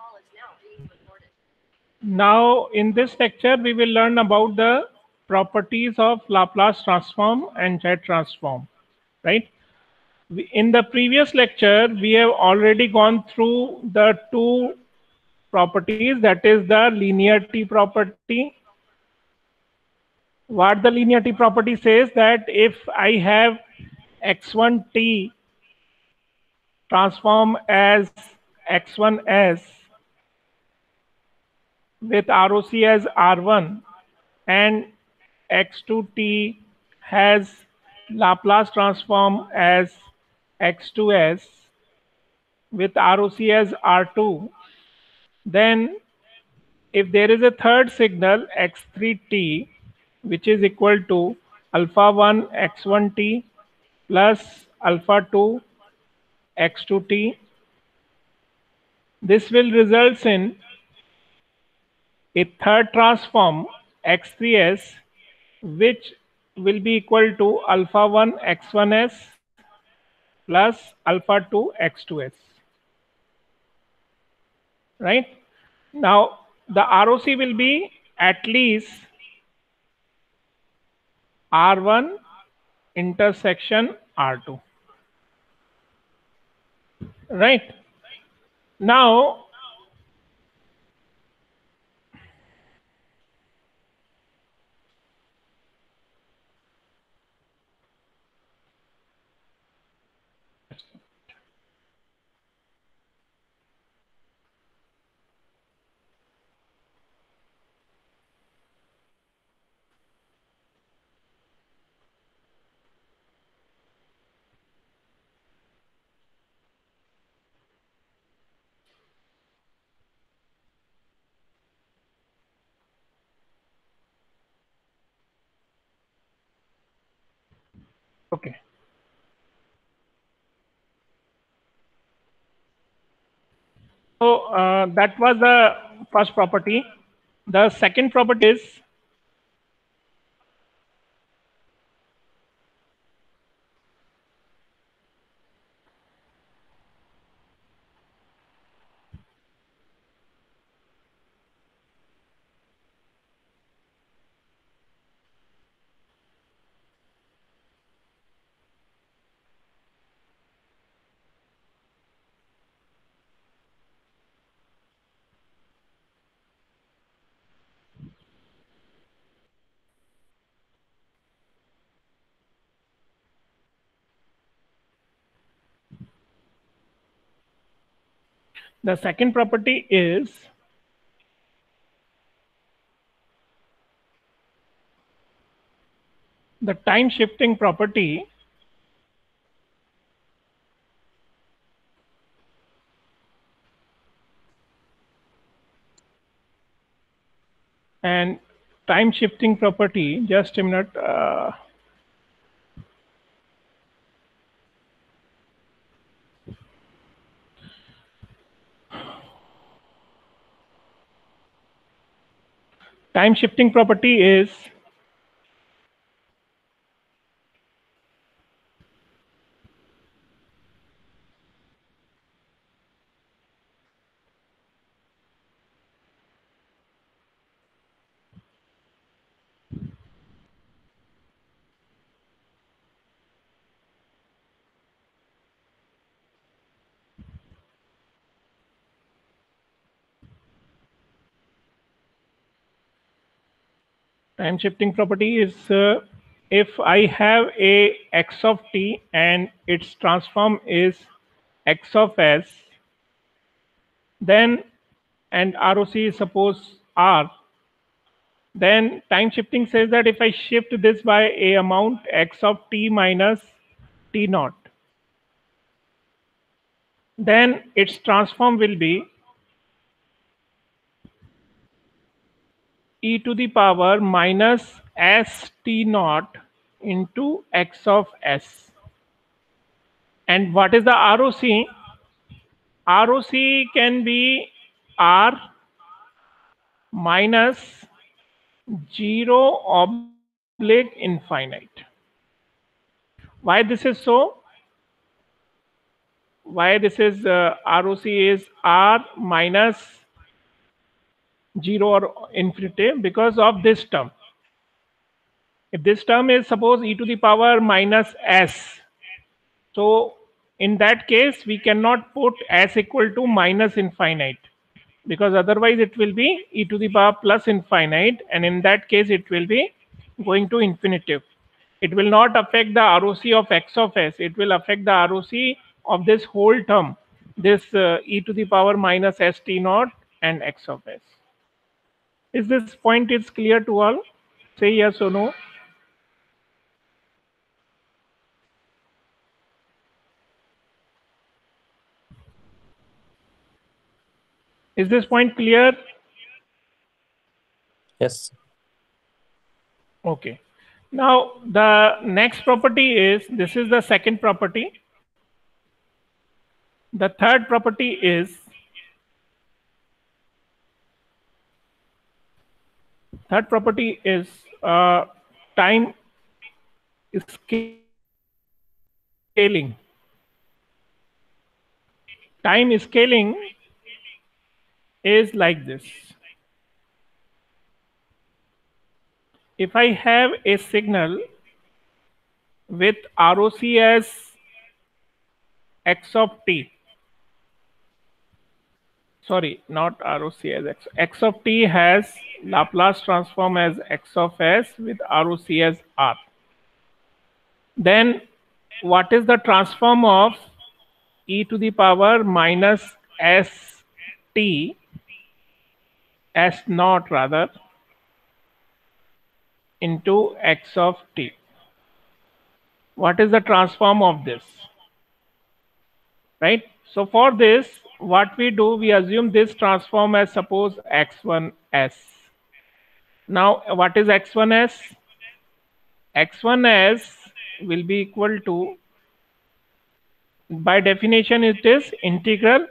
Now, in this lecture, we will learn about the properties of Laplace transform and Z transform, right? In the previous lecture, we have already gone through the two properties, that is the linearity property. What the linearity property says that if I have x1t transform as x1s with ROC as R1 and x2t has Laplace transform as x2s with ROC as R2, then if there is a third signal x3t which is equal to alpha 1 x1t plus alpha 2 x2t, this will result in a third transform x3s which will be equal to alpha 1 x1s plus alpha 2 x2s, right? Now the ROC will be at least R1 intersection R2, right? Now okay, so that was the first property. The second property is the second property is the time shifting property, and time shifting property, just a minute, time shifting property is time shifting property is if I have a x of t and its transform is x of s, then and ROC is suppose R, then time shifting says that if I shift this by a amount x of t minus t naught, then its transform will be e to the power minus s t naught into x of s. And what is the ROC? ROC can be R minus 0 oblique infinite. Why this is so? why this is ROC is R minus 0 or infinity, because of this term. If this term is suppose e to the power minus s, so in that case we cannot put s equal to minus infinite, because otherwise it will be e to the power plus infinite, and in that case it will be going to infinitive. It will not affect the ROC of x of s, it will affect the ROC of this whole term, this e to the power minus st naught and x of s. Is this point is clear to all? Say yes or no. Is this point clear? Yes. Okay. Now the next property is, this is the second property. The third property is, time scaling. Time scaling is like this. If I have a signal with ROC as x of t, sorry, not ROC as x of t has Laplace transform as x of s with ROC as r, then what is the transform of e to the power minus st, s naught rather, into x of t? What is the transform of this? Right? So for this, what we do, we assume this transform as suppose x1s. Now what is x1s? X1s will be equal to, by definition it is integral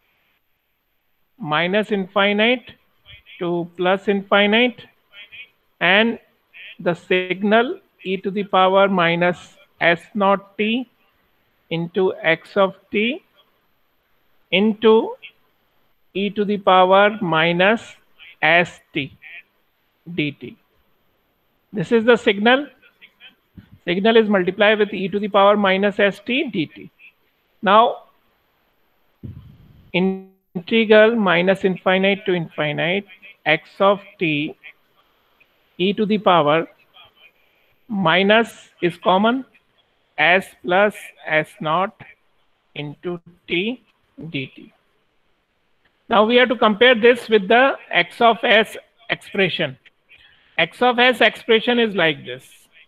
minus infinite to plus infinite, and the signal e to the power minus s naught t into x of t into e to the power minus st dt. This is the signal. Signal is multiplied with e to the power minus st dt. Now integral minus infinite to infinite x of t e to the power minus is common, s plus s naught into t dt. Now we have to compare this with the x of s expression. X of s expression is like this.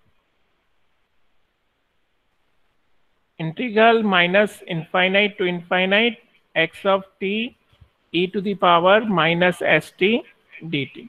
Integral minus infinite to infinite x of t e to the power minus st dt.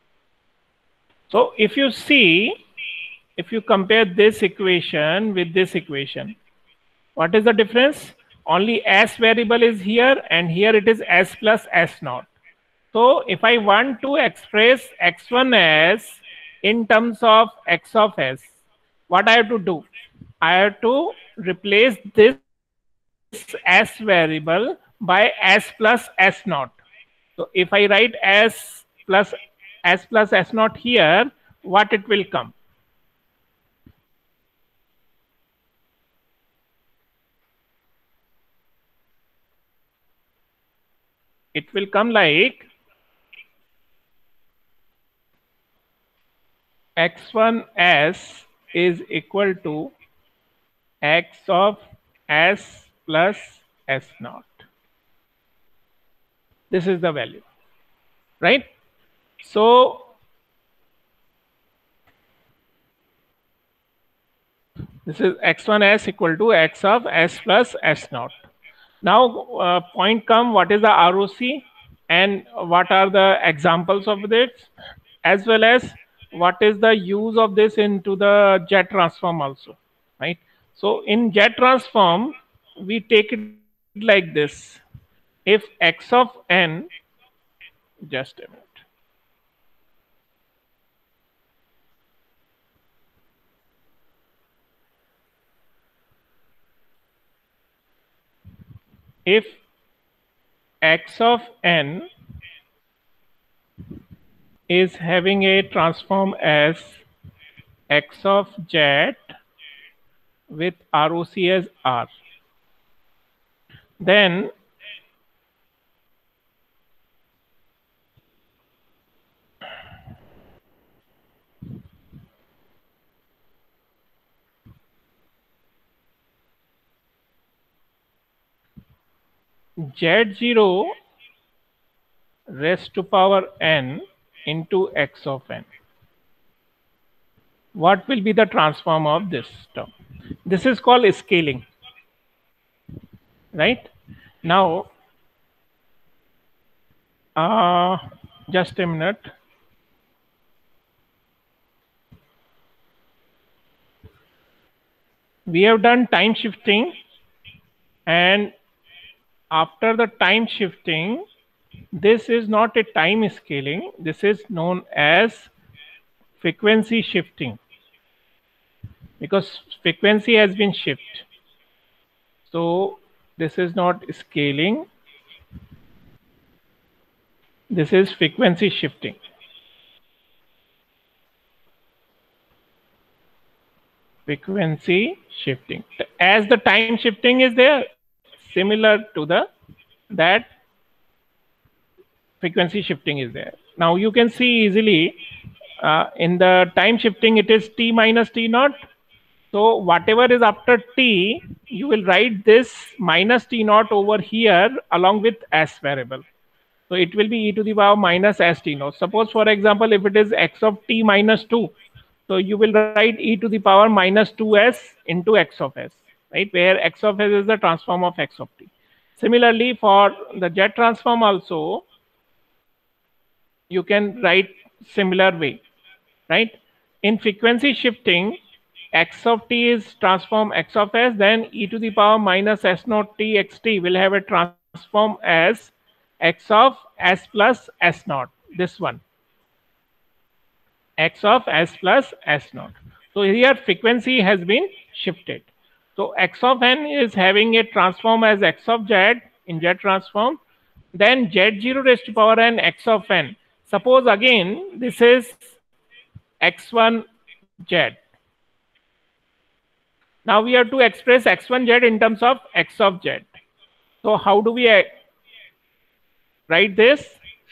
So if you see, if you compare this equation with this equation, what is the difference? Only s variable is here, and here it is s plus s naught. So if I want to express x1s in terms of x of s, what I have to do? I have to replace this s variable by s plus s naught. So if I write s plus s naught here, what it will come? It will come like x1s is equal to x of s plus s naught. This is the value, right? So this is x1s equal to x of s plus s naught. Now point come, what is the ROC and what are the examples of it, as well as what is the use of this into the jet transform also, right? So in jet transform, we take it like this. If x of n, just a minute. if x of n is having a transform as x of z with ROC as R, then z0 raised to power n into x of n. What will be the transform of this term? This is called scaling, right? Now, just a minute. We have done time shifting, and after the time shifting, this is not a time scaling. This is known as frequency shifting, because frequency has been shifted. So this is not scaling. This is frequency shifting. Frequency shifting. As the time shifting is there, similar to that frequency shifting is there. Now you can see easily in the time shifting it is t minus t naught. So whatever is after t, you will write this minus t naught over here along with s variable. So it will be e to the power minus s t naught. Suppose for example, if it is x of t minus 2, so you will write e to the power minus 2s into x of s, right? Where x of s is the transform of x of t. Similarly, for the Z transform also, you can write similar way, right? In frequency shifting, x of t is transform x of s, then e to the power minus s naught t xt will have a transform as x of s plus s naught, this one, x of s plus s naught. So here frequency has been shifted. So x of n is having a transform as x of z in Z transform, then z0 raised to power n x of n. Suppose again this is x1 z. Now we have to express x1 z in terms of x of z. So how do we write this?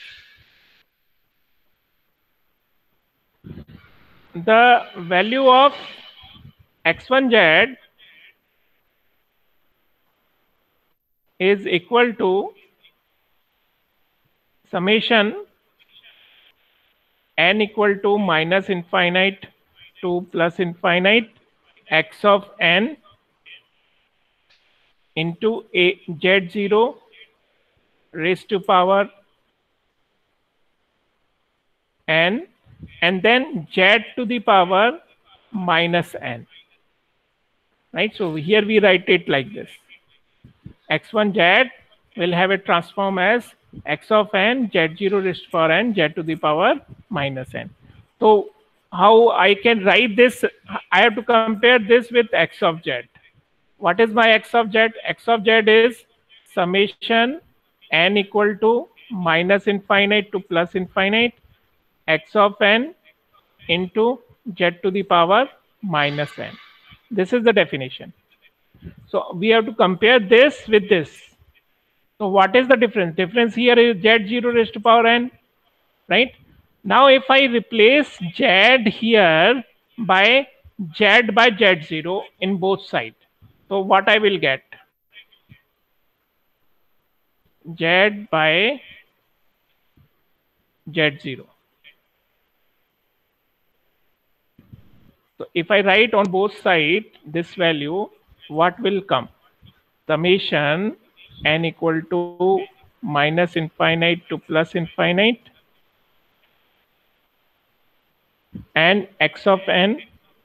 The value of x1 z is equal to summation n equal to minus infinite to plus infinite x of n into a z0 raised to power n, and then z to the power minus n, right? So here we write it like this. x1 z will have a transform as x of n z0 raised to power n z to the power minus n. So how I can write this? I have to compare this with x of z. What is my x of z? X of z is summation n equal to minus infinite to plus infinite x of n into z to the power minus n. This is the definition. So we have to compare this with this. So what is the difference? Difference here is z0 raised to power n, right? Now if I replace z here by z0 in both sides, so what I will get? Z by z0. So if I write on both sides this value, what will come? Summation n equal to minus infinite to plus infinite and x of n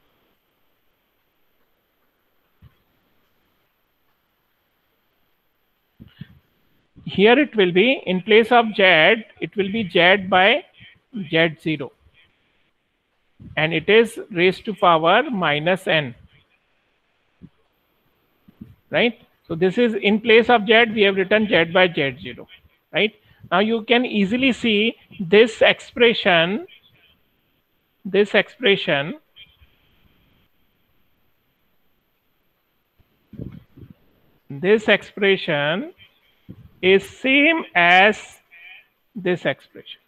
here it will be, in place of z, it will be z by z0, and it is raised to power minus n, right? So this is in place of z, we have written z by z0, right? Now you can easily see this expression is same as this expression,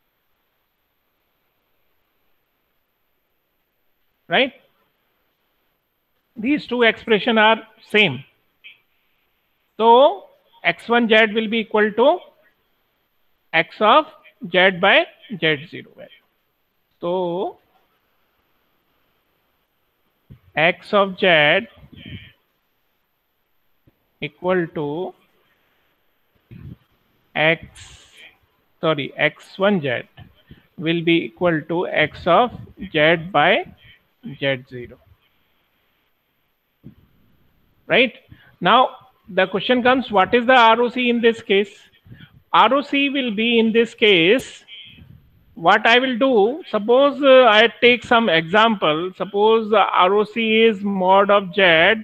right? These two expressions are same. So x1z will be equal to x of z by z0 value. So x of z equal to x1z will be equal to x of z by z0, right? Now the question comes, what is the ROC in this case? ROC will be in this case, what I will do, suppose I take some example. Suppose ROC is mod of z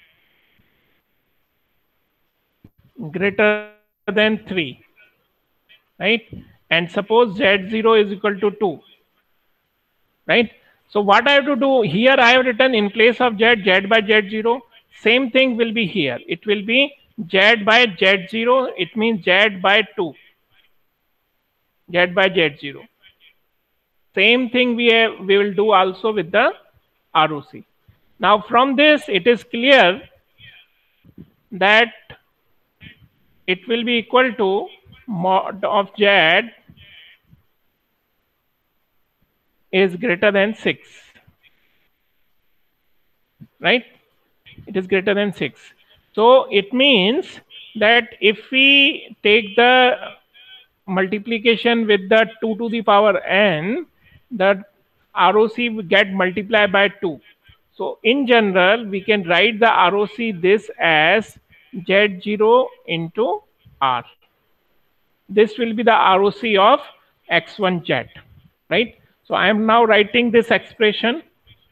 greater than 3, right? And suppose z0 is equal to 2, right? So what I have to do here, I have written in place of z by z0. Same thing will be here. It will be z by z0. It means z by 2, z by z0. Same thing we will do also with the ROC. Now from this it is clear that it will be equal to mod of z is greater than 6, right? It is greater than 6. So it means that if we take the multiplication with the 2 to the power n, the ROC will get multiplied by 2. So in general, we can write the ROC this as z0 into r. This will be the ROC of x1z, right? So I am now writing this expression.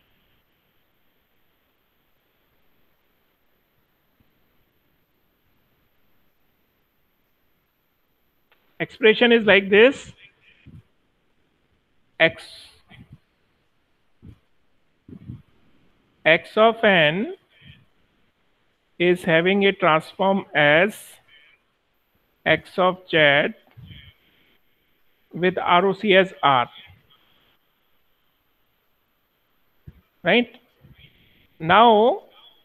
Expression is like this: x of n is having a transform as x of z with ROC as r, right? Now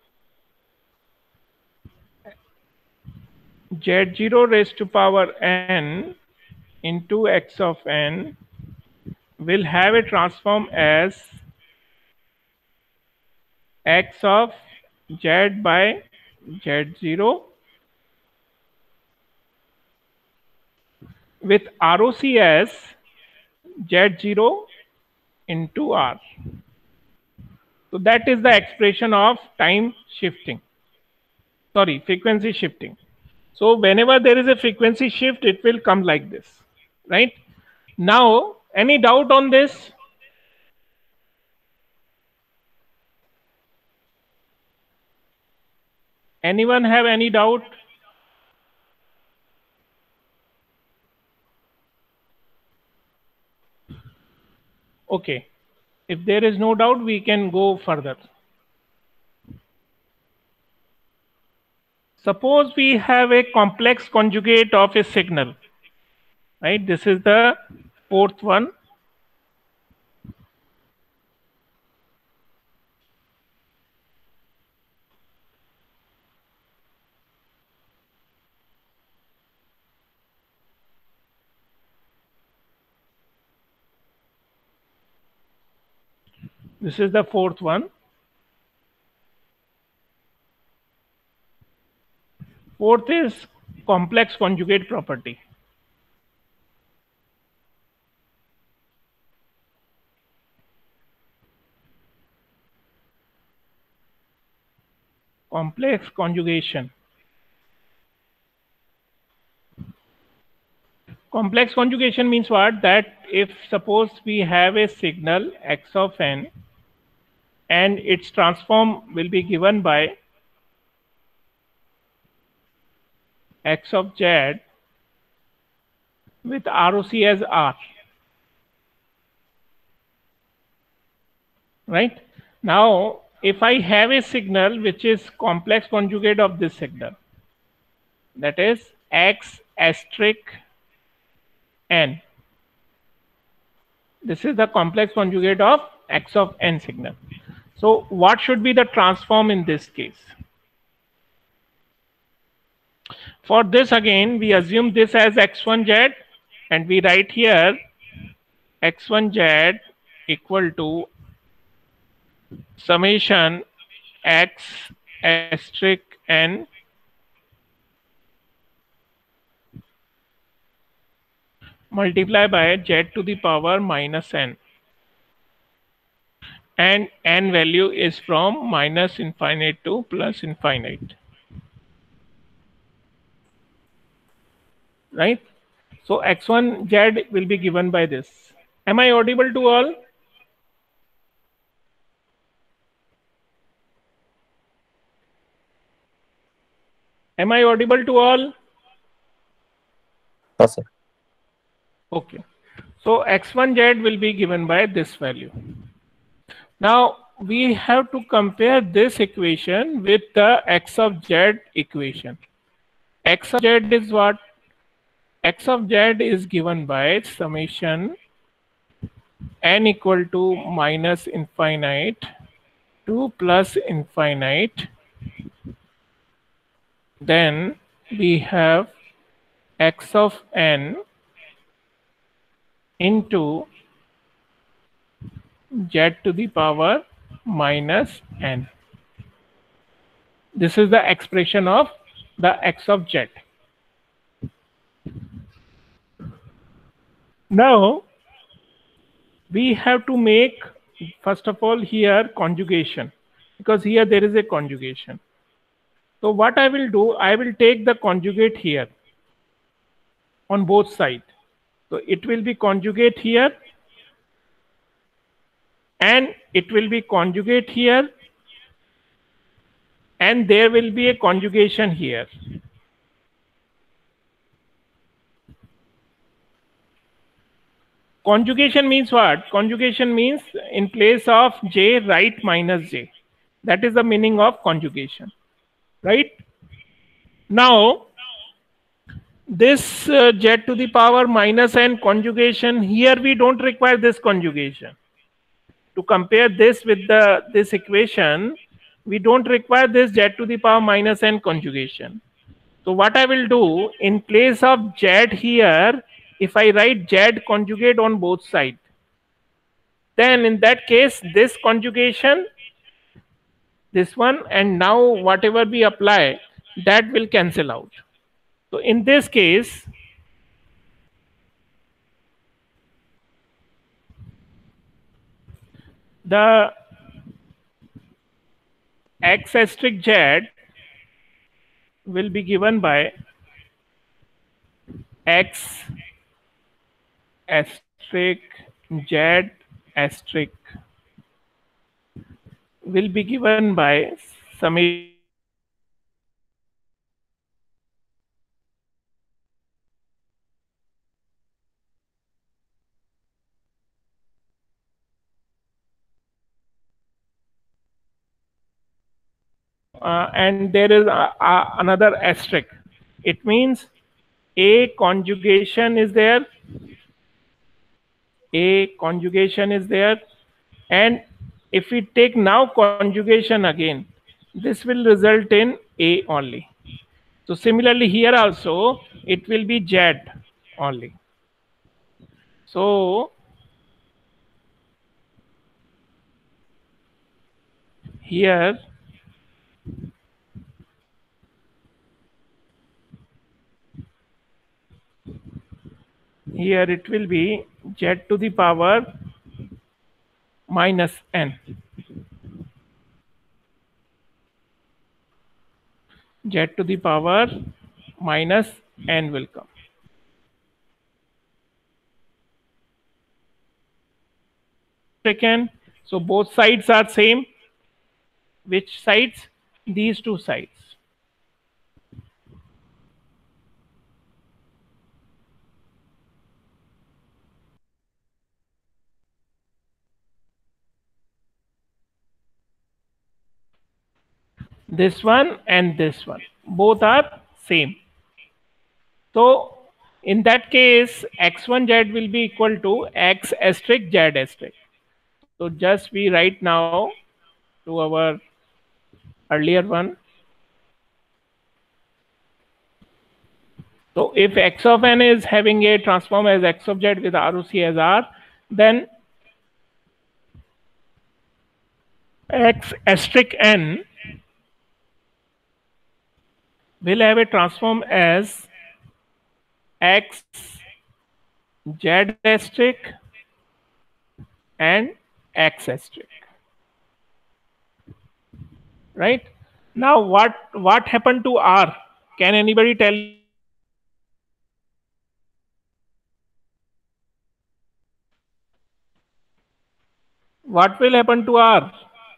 z0 raised to power n into x of n will have a transform as x of z by z0 with ROC as z0 into r. So that is the expression of time shifting, sorry, frequency shifting. So whenever there is a frequency shift, it will come like this, right? Now, any doubt on this? Anyone have any doubt? Okay. If there is no doubt, we can go further. Suppose we have a complex conjugate of a signal, right? This is the fourth one. This is the fourth one. Fourth is complex conjugate property. Complex conjugation. Complex conjugation means what? That if suppose we have a signal x of n and its transform will be given by x of z with ROC as R, right? Now, if I have a signal which is complex conjugate of this signal, that is x asterisk n. This is the complex conjugate of x of n signal. So what should be the transform in this case? For this, again, we assume this as x1z, and we write here x1z equal to summation x asterisk n multiply by z to the power minus n, and n value is from minus infinite to plus infinite, right? So x1z will be given by this. Am I audible to all? Am I audible to all? Yes, sir. Okay. So x1z will be given by this value. Now we have to compare this equation with the x of z equation. X of z is what? X of z is given by summation n equal to minus infinite to plus infinite. Then we have x of n into z to the power minus n. This is the expression of the x of z. Now we have to make, first of all, here conjugation, because here there is a conjugation. So what I will do, I will take the conjugate here on both sides. So it will be conjugate here, and it will be conjugate here, and there will be a conjugation here. Conjugation means what? Conjugation means in place of j, write minus j. That is the meaning of conjugation, right? Now, this z to the power minus n conjugation, here we don't require this conjugation. To compare this with this equation, we don't require this z to the power minus n conjugation. So what I will do, in place of z here, if I write z conjugate on both sides, then in that case this conjugation, this one, and now whatever we apply, that will cancel out. So in this case, the x asterisk z will be given by x asterisk z asterisk will be given by summation and there is another asterisk. It means a conjugation is there, a conjugation is there, and if we take now conjugation again, this will result in a only. So similarly here also it will be z only. So here it will be z to the power minus n, z to the power minus n will come. Second, so both sides are same. Which sides? These two sides. This one and this one, both are same. So in that case, x1z will be equal to x asterisk z asterisk. So just we write now to our earlier one. So if x of n is having a transform as x of z with ROC as R, then x asterisk n will have a transform as x z asterisk and x asterisk. Right? Now what happened to R? Can anybody tell? What will happen to R?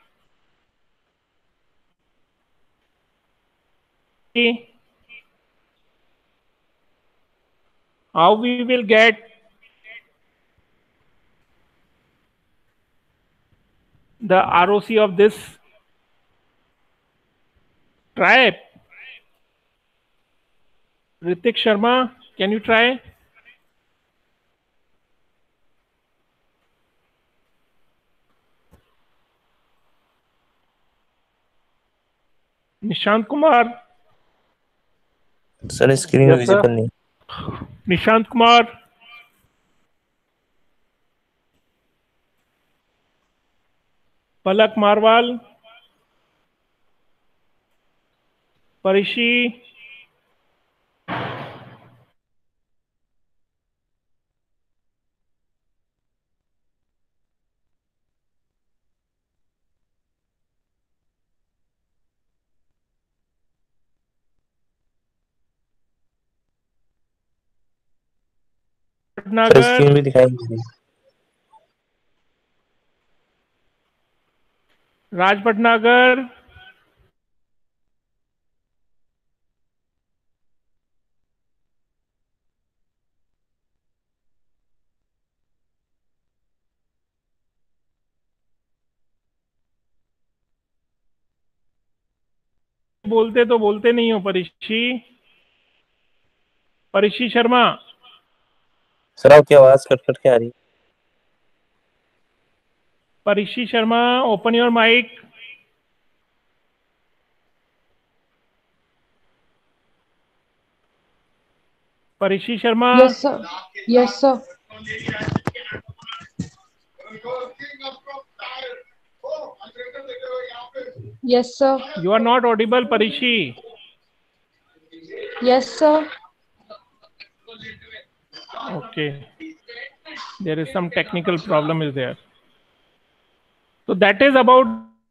How we will get the ROC of this? Try. Ritik Sharma, can you try? Nishant Kumar. Sir screen Yes, visible sir. नहीं. Nishant Kumar. Palak Marwal. Parishi. Sir screen Nagar. भी दिखाई नहीं दे रही. Raj Bhatnagar. बोलते तो बोलते नहीं हो परिशी. परिशी शर्मा. सर आपकी आवाज कट कट के आ रही. Parishi Sharma, open your mic. Parishi Sharma. Yes, sir. Yes, sir. Yes, sir. You are not audible, Parishi. Yes, sir. Okay. There is some technical problem is there. So that is about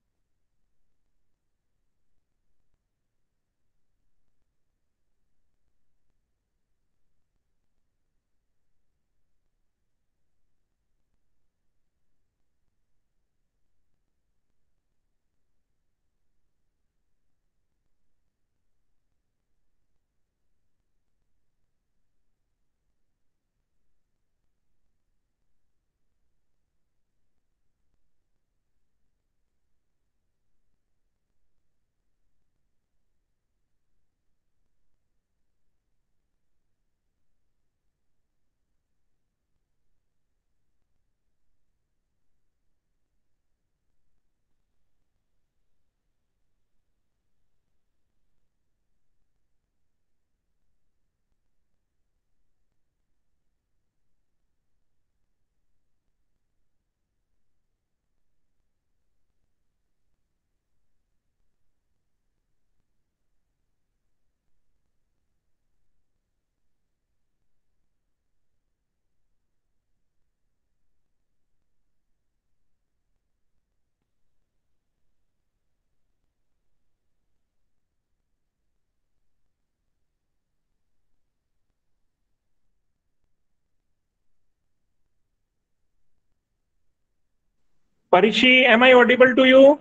Parishi, am I audible to you?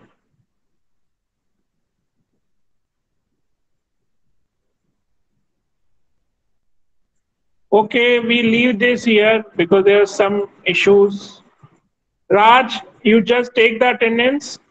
Okay, we leave this here because there are some issues. Raj, you just take the attendance.